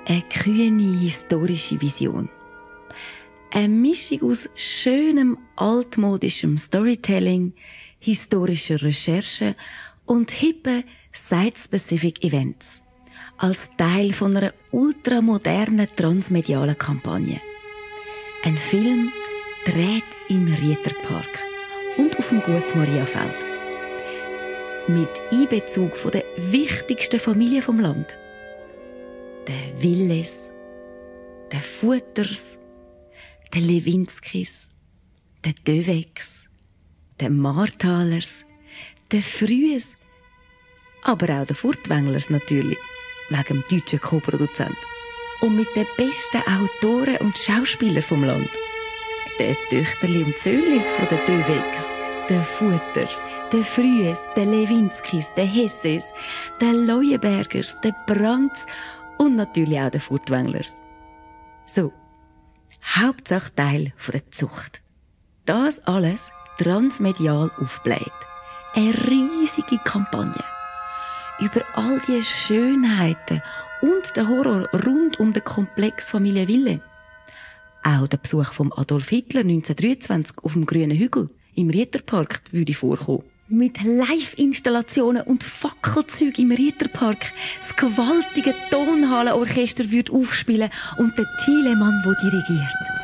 Eine kühne historische Vision. Eine Mischung aus schönem altmodischem Storytelling, historischer Recherche und hippen Site-Specific Events. Als Teil von einer ultramodernen transmedialen Kampagne. Ein Film dreht im Rieterpark und auf dem Gut Mariafeld. Mit Einbezug von der wichtigsten Familie vom Land. Der Willes, der Futters, der Lewinskis, der Döwegs, der Marthalers, der Frühes, aber auch der Furtwänglers natürlich, wegen dem deutschen Co-Produzent. Und mit den besten Autoren und Schauspielern vom Land. Der Töchterli und Söhnlis von den Döwegs, der Futters, der Frühes, der Lewinskis, der Hesses, der Leuenbergers, der Brandts und natürlich auch der Furtwänglers. So, Hauptsache Teil von der Zucht. Das alles transmedial aufgebläht. Eine riesige Kampagne. Über all die Schönheiten und den Horror rund um den Komplex Familie Wille. Auch der Besuch von Adolf Hitler 1923 auf dem Grünen Hügel im Rieterpark würde vorkommen. Mit Live-Installationen und Fackelzügen im Rieterpark. Das gewaltige Tonhallenorchester würde aufspielen und der Thielemann, der dirigiert.